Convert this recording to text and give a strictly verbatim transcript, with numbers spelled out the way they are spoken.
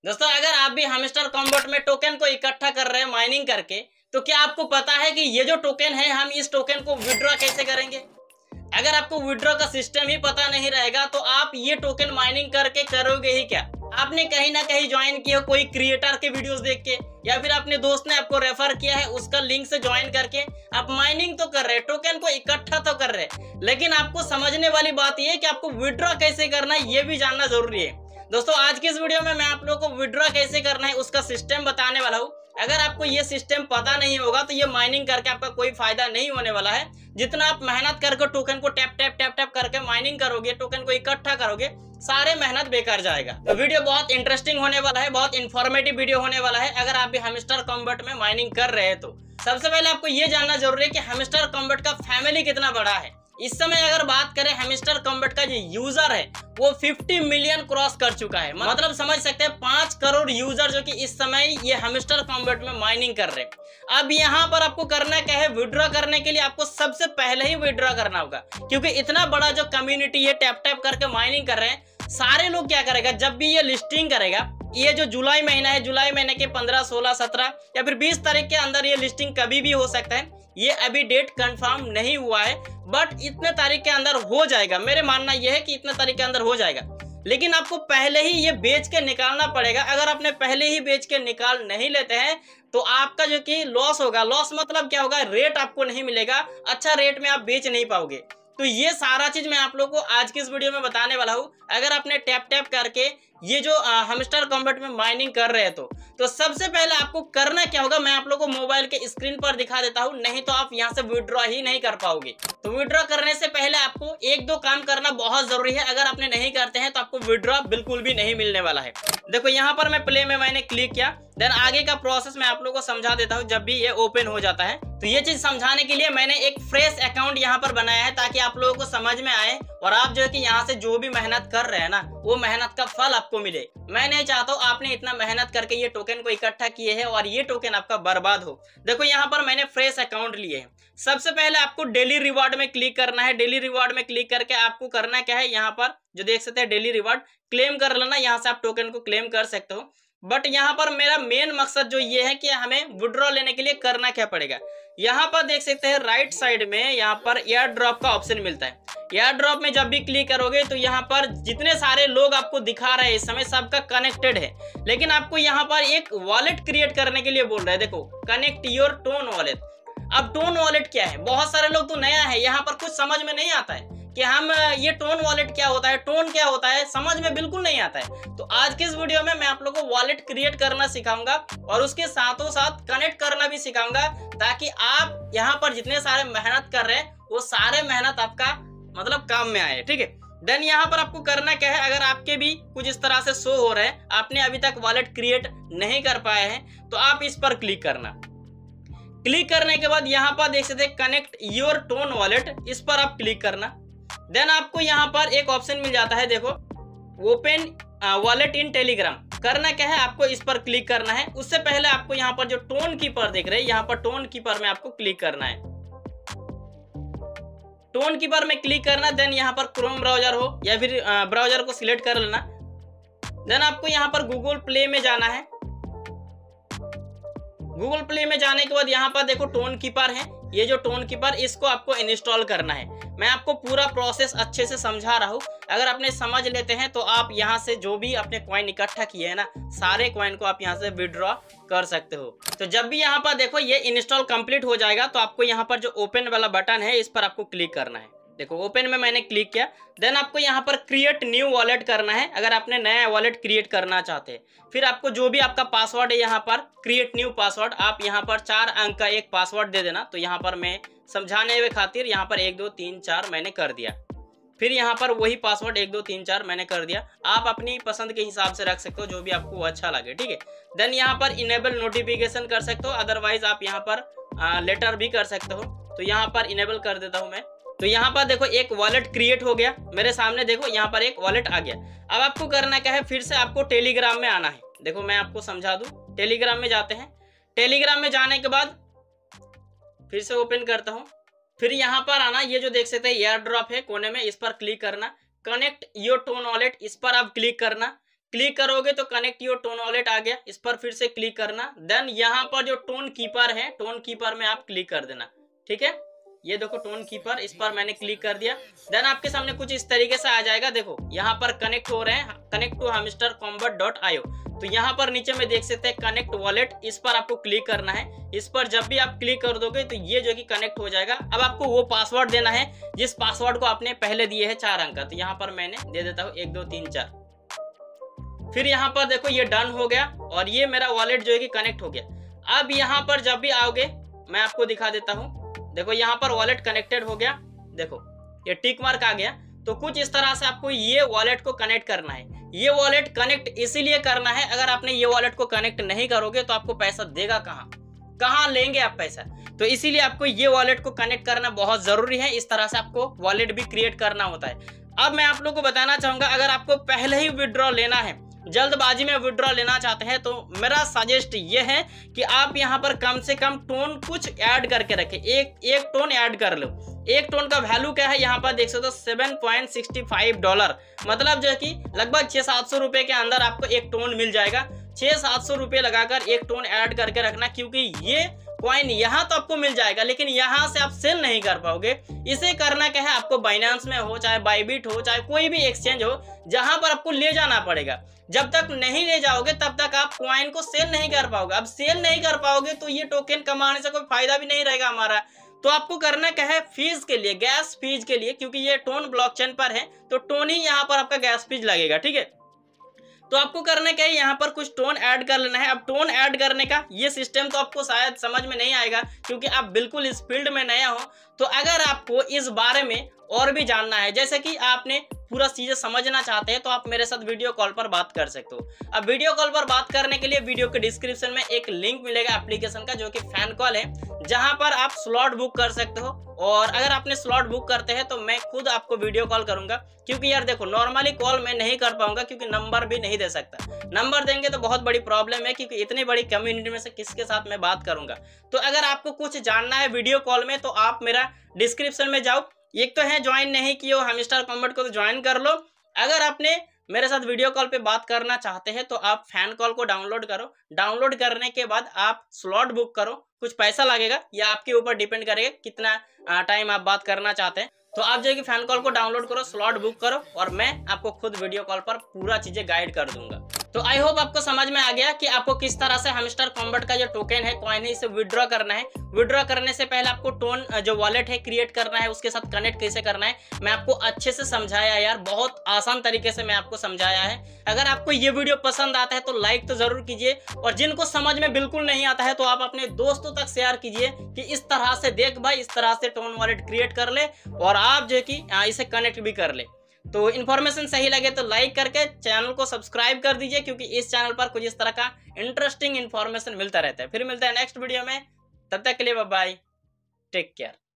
दोस्तों अगर आप भी हैमस्टर कॉम्बैट में टोकन को इकट्ठा कर रहे हैं माइनिंग करके, तो क्या आपको पता है कि ये जो टोकन है हम इस टोकन को विड्रॉ कैसे करेंगे। अगर आपको विड्रॉ का सिस्टम ही पता नहीं रहेगा तो आप ये टोकन माइनिंग करके करोगे ही क्या। आपने कहीं ना कहीं ज्वाइन किया कोई क्रिएटर के वीडियोस देख के, या फिर अपने दोस्त ने आपको रेफर किया है उसका लिंक से ज्वाइन करके आप माइनिंग तो कर रहे हैं, टोकन को इकट्ठा तो कर रहे हैं, लेकिन आपको समझने वाली बात यह है कि आपको विड्रॉ कैसे करना है ये भी जानना जरूरी है। दोस्तों आज की इस वीडियो में मैं आप लोगों को विड्रॉ कैसे करना है उसका सिस्टम बताने वाला हूँ। अगर आपको ये सिस्टम पता नहीं होगा तो ये माइनिंग करके आपका कोई फायदा नहीं होने वाला है। जितना आप मेहनत करके टोकन को टैप टैप टैप टैप करके माइनिंग करोगे, टोकन को इकट्ठा करोगे, सारे मेहनत बेकार जाएगा। तो वीडियो बहुत इंटरेस्टिंग होने वाला है, बहुत इन्फॉर्मेटिव वीडियो होने वाला है। अगर आप भी हैमस्टर कॉम्बैट में माइनिंग कर रहे हैं तो सबसे पहले आपको ये जानना जरूरी है कि हैमस्टर कॉम्बैट का फैमिली कितना बड़ा है। इस समय अगर बात करें हैमस्टर कॉम्बैट का जो यूजर है वो पचास मिलियन क्रॉस कर चुका है। मतलब समझ सकते हैं पांच करोड़ यूजर जो कि इस समय ये हैमस्टर कॉम्बैट में माइनिंग कर रहे हैं। अब यहाँ पर आपको करना क्या है, विड्रॉ करने के लिए आपको सबसे पहले ही विड्रॉ करना होगा, क्योंकि इतना बड़ा जो कम्युनिटी है टैप टैप करके माइनिंग कर रहे हैं। सारे लोग क्या करेगा, जब भी ये लिस्टिंग करेगा, ये जो जुलाई महीना है, जुलाई महीने के पंद्रह सोलह सत्रह या फिर बीस तारीख के अंदर ये लिस्टिंग कभी भी हो सकता है। ये अभी डेट कंफर्म नहीं हुआ है, बट इतने तारीख के अंदर हो जाएगा। मेरे मानना यह है कि इतने तारीख के अंदर हो जाएगा, लेकिन आपको पहले ही ये बेच के निकालना पड़ेगा। अगर आपने पहले ही बेच के निकाल नहीं लेते हैं तो आपका जो कि लॉस होगा। लॉस मतलब क्या होगा, रेट आपको नहीं मिलेगा, अच्छा रेट में आप बेच नहीं पाओगे। तो ये सारा चीज मैं आप लोगों को आज की इस वीडियो में बताने वाला हूँ। अगर आपने टैप टैप करके ये जो हैमस्टर कॉम्बैट में माइनिंग कर रहे हैं तो तो सबसे पहले आपको करना क्या होगा, मैं आप लोगों को मोबाइल के स्क्रीन पर दिखा देता हूँ, नहीं तो आप यहाँ से विड्रॉ ही नहीं कर पाओगे। तो विड्रॉ करने से पहले आपको एक दो काम करना बहुत जरूरी है। अगर आपने नहीं करते हैं तो आपको विड्रॉ बिल्कुल भी नहीं मिलने वाला है। देखो यहाँ पर मैं प्ले में मैंने क्लिक किया, देन आगे का प्रोसेस मैं आप लोगों को समझा देता हूँ। जब भी ये ओपन हो जाता है तो ये चीज समझाने के लिए मैंने एक फ्रेश अकाउंट यहाँ पर बनाया है, ताकि आप लोगों को समझ में आए और आप जो है कि यहाँ से जो भी मेहनत कर रहे हैं ना, वो मेहनत का फल आपको मिले। मैं नहीं चाहता हूँ आपने इतना मेहनत करके ये टोकन को इकट्ठा किए हैं और ये टोकन आपका बर्बाद हो। देखो यहाँ पर मैंने फ्रेश अकाउंट लिए हैं। सबसे पहले आपको डेली रिवार्ड में क्लिक करना है। डेली रिवार्ड में क्लिक करके आपको करना क्या है, यहाँ पर जो देख सकते हैं डेली रिवार्ड क्लेम कर लेना। यहाँ से आप टोकन को क्लेम कर सकते हो, बट यहाँ पर मेरा मेन मकसद जो ये है कि हमें विड्रॉ लेने के लिए करना क्या पड़ेगा। यहाँ पर देख सकते हैं राइट साइड में यहाँ पर एयर ड्रॉप का ऑप्शन मिलता है। एयर ड्रॉप में जब भी क्लिक करोगे तो यहाँ पर जितने सारे लोग आपको दिखा रहे हैं इस समय सबका कनेक्टेड है, लेकिन आपको यहाँ पर एक वॉलेट क्रिएट करने के लिए बोल रहे हैं। देखो कनेक्ट योर टोन वॉलेट। अब टोन वॉलेट क्या है, बहुत सारे लोग तो नया है, यहाँ पर कुछ समझ में नहीं आता है कि हम ये टोन वॉलेट क्या होता है, टोन क्या होता है, समझ में बिल्कुल नहीं आता है। तो आज के इस वीडियो में मैं आप लोगों को वॉलेट क्रिएट करना सिखाऊंगा और उसके साथों साथ कनेक्ट करना भी सिखाऊंगा, ताकि आप यहाँ पर जितने सारे मेहनत कर रहे हैं वो सारे मेहनत आपका मतलब काम में आए। ठीक है, देन यहाँ पर आपको करना क्या है, अगर आपके भी कुछ इस तरह से शो हो रहे हैं, आपने अभी तक वॉलेट क्रिएट नहीं कर पाए हैं, तो आप इस पर क्लिक करना। क्लिक करने के बाद यहाँ पर देख सकते हैं कनेक्ट योर टोन वॉलेट, इस पर आप क्लिक करना। देन आपको यहाँ पर एक ऑप्शन मिल जाता है, देखो ओपन वॉलेट इन टेलीग्राम। करना क्या है, आपको इस पर क्लिक करना है। उससे पहले आपको यहाँ पर जो टोन कीपर देख रहे हैं, यहाँ पर टोन कीपर में आपको क्लिक करना है। टोन कीपर में क्लिक करना, देन यहाँ पर क्रोम ब्राउजर हो या फिर ब्राउजर को सिलेक्ट कर लेना। देन आपको यहाँ पर गूगल प्ले में जाना है। गूगल प्ले में जाने के बाद यहाँ पर देखो टोन कीपर है, ये जो टोन कीपर इसको आपको इंस्टॉल करना है। मैं आपको पूरा प्रोसेस अच्छे से समझा रहा हूँ, अगर आपने समझ लेते हैं तो आप यहाँ से जो भी अपने कॉइन इकट्ठा किए हैं ना, सारे कॉइन को आप यहाँ से विड्रॉ कर सकते हो। तो जब भी यहाँ पर देखो ये इंस्टॉल कंप्लीट हो जाएगा तो आपको यहाँ पर जो ओपन वाला बटन है इस पर आपको क्लिक करना है। देखो ओपन में मैंने क्लिक किया, देन आपको यहाँ पर क्रिएट न्यू वॉलेट करना है। अगर आपने नया वॉलेट क्रिएट करना चाहते हैं, फिर आपको जो भी आपका पासवर्ड है यहाँ पर क्रिएट न्यू पासवर्ड, आप यहाँ पर चार अंक का एक पासवर्ड दे देना। तो यहाँ पर मैं समझाने के खातिर यहाँ पर एक दो तीन चार मैंने कर दिया। फिर यहाँ पर वही पासवर्ड एक दो तीन चार मैंने कर दिया। आप अपनी पसंद के हिसाब से रख सकते हो, जो भी आपको अच्छा लगे। ठीक है, देन यहाँ पर इनेबल नोटिफिकेशन कर सकते हो, अदरवाइज आप यहाँ पर लेटर भी कर सकते हो। तो यहाँ पर इनेबल कर देता हूँ मैं। तो यहाँ पर देखो एक वॉलेट क्रिएट हो गया मेरे सामने, देखो यहाँ पर एक वॉलेट आ गया। अब आपको करना क्या है, फिर से आपको टेलीग्राम में आना है। देखो मैं आपको समझा दूं, टेलीग्राम में जाते हैं। टेलीग्राम में जाने के बाद फिर से ओपन करता हूँ, फिर यहाँ पर आना, ये जो देख सकते हैं एयर ड्रॉप है कोने में, इस पर क्लिक करना। कनेक्ट योर टोन वॉलेट, इस पर आप क्लिक करना। क्लिक करोगे तो कनेक्ट योर टोन वॉलेट आ गया, इस पर फिर से क्लिक करना। देन यहाँ पर जो टोन कीपर है, टोन कीपर में आप क्लिक कर देना। ठीक है, ये देखो टोन कीपर, इस पर मैंने क्लिक कर दिया। देन आपके सामने कुछ इस तरीके से आ जाएगा। देखो यहाँ पर कनेक्ट हो रहे हैं, connect to Hamster Kombat dot I O. तो यहाँ पर नीचे में देख सकते हैं कनेक्ट वॉलेट, इस पर आपको क्लिक करना है। इस पर जब भी आप क्लिक कर दोगे तो ये जो कि कनेक्ट हो जाएगा। अब आपको वो पासवर्ड देना है जिस पासवर्ड को आपने पहले दिए है चार अंक का। तो यहाँ पर मैंने दे देता हूँ एक दो तीन चार। फिर यहाँ पर देखो ये डन हो गया और ये मेरा वॉलेट जो है कि कनेक्ट हो गया। अब यहाँ पर जब भी आओगे मैं आपको दिखा देता हूँ। देखो यहाँ पर वॉलेट कनेक्टेड हो गया, देखो ये टिक मार्क आ गया। तो कुछ इस तरह से आपको ये वॉलेट को कनेक्ट करना है। ये वॉलेट कनेक्ट इसीलिए करना है, अगर आपने ये वॉलेट को कनेक्ट नहीं करोगे तो आपको पैसा देगा कहाँ, कहाँ लेंगे आप पैसा। तो इसीलिए आपको ये वॉलेट को कनेक्ट करना बहुत जरूरी है। इस तरह से आपको वॉलेट भी क्रिएट करना होता है। अब मैं आप लोगों को बताना चाहूंगा, अगर आपको पहले ही विड्रॉ लेना है, जल्दबाजी में विड्रॉ लेना चाहते हैं, तो मेरा सजेस्ट ये है कि आप यहाँ पर कम से कम टोन कुछ ऐड करके रखें। एक एक टोन ऐड कर लो। एक टोन का वैल्यू क्या है, यहाँ पर देख सकते हो seven point sixty five dollar, मतलब जो है कि लगभग छह सात सौ रुपए के अंदर आपको एक टोन मिल जाएगा। छह सात सौ रुपए लगाकर एक टोन ऐड करके रखना, क्योंकि ये कॉइन यहाँ तो आपको मिल जाएगा लेकिन यहाँ से आप सेल नहीं कर पाओगे। इसे करना क्या है, आपको बाइनेंस में हो, चाहे बाइबिट हो, चाहे कोई भी एक्सचेंज हो, जहां पर आपको ले जाना पड़ेगा। जब तक नहीं ले जाओगे तब तक आप कॉइन को सेल नहीं कर पाओगे। अब सेल नहीं कर पाओगे तो ये टोकन कमाने से कोई फायदा भी नहीं रहेगा हमारा। तो आपको करना क्या है, फीस के लिए, गैस फीस के लिए, क्योंकि ये टोन ब्लॉकचेन पर है तो टोन ही यहाँ पर आपका गैस फीस लगेगा। ठीक है, तो आपको करना क्या है, यहाँ पर कुछ टोन ऐड कर लेना है। अब टोन ऐड करने का ये सिस्टम तो आपको शायद समझ में नहीं आएगा क्योंकि आप बिल्कुल इस फील्ड में नया हो। तो अगर आपको इस बारे में और भी जानना है, जैसे कि आपने पूरा चीजें समझना चाहते हैं, तो आप मेरे साथ वीडियो कॉल पर बात कर सकते हो। अब वीडियो कॉल पर बात करने के लिए वीडियो के डिस्क्रिप्शन में एक लिंक मिलेगा एप्लीकेशन का, जो कि फैन कॉल है, जहां पर आप स्लॉट बुक कर सकते हो। और अगर आपने स्लॉट बुक करते हैं तो मैं खुद आपको वीडियो कॉल करूंगा, क्योंकि यार देखो नॉर्मली कॉल मैं नहीं कर पाऊंगा क्योंकि नंबर भी नहीं दे सकता। नंबर देंगे तो बहुत बड़ी प्रॉब्लम है, क्योंकि इतनी बड़ी कम्युनिटी में से किसके साथ मैं बात करूंगा। तो अगर आपको कुछ जानना है वीडियो कॉल में तो आप मेरा डिस्क्रिप्शन में जाओ, एक तो है ज्वाइन नहीं किए हो हमस्टर कॉम्बैट को, तो ज्वाइन कर लो। अगर आपने मेरे साथ वीडियो कॉल पे बात करना चाहते हैं तो आप फैन कॉल को डाउनलोड करो। डाउनलोड करने के बाद आप स्लॉट बुक करो, कुछ पैसा लगेगा, या आपके ऊपर डिपेंड करेगा कितना टाइम आप बात करना चाहते हैं। तो आप जो है कि फैन कॉल को डाउनलोड करो, स्लॉट बुक करो, और मैं आपको खुद वीडियो कॉल पर पूरा चीजें गाइड कर दूंगा। तो आई होप आपको समझ में आ गया कि आपको किस तरह से हमस्टर कॉम्बैट का जो टोकन है, कॉइन है, इसे विड्रॉ करना है। विड्रॉ करने से पहले आपको टोन जो वॉलेट है क्रिएट करना है, उसके साथ कनेक्ट कैसे करना है मैं आपको अच्छे से समझाया यार, बहुत आसान तरीके से मैं आपको समझाया है। अगर आपको ये वीडियो पसंद आता है तो लाइक तो जरूर कीजिए, और जिनको समझ में बिल्कुल नहीं आता है तो आप अपने दोस्तों तक शेयर कीजिए कि इस तरह से देख भाई, इस तरह से टोन वॉलेट क्रिएट कर ले और आप जो कि इसे कनेक्ट भी कर ले। तो इन्फॉर्मेशन सही लगे तो लाइक करके चैनल को सब्सक्राइब कर दीजिए, क्योंकि इस चैनल पर कुछ इस तरह का इंटरेस्टिंग इन्फॉर्मेशन मिलता रहता है। फिर मिलता है नेक्स्ट वीडियो में, तब तक के लिए बाय बाय, टेक केयर।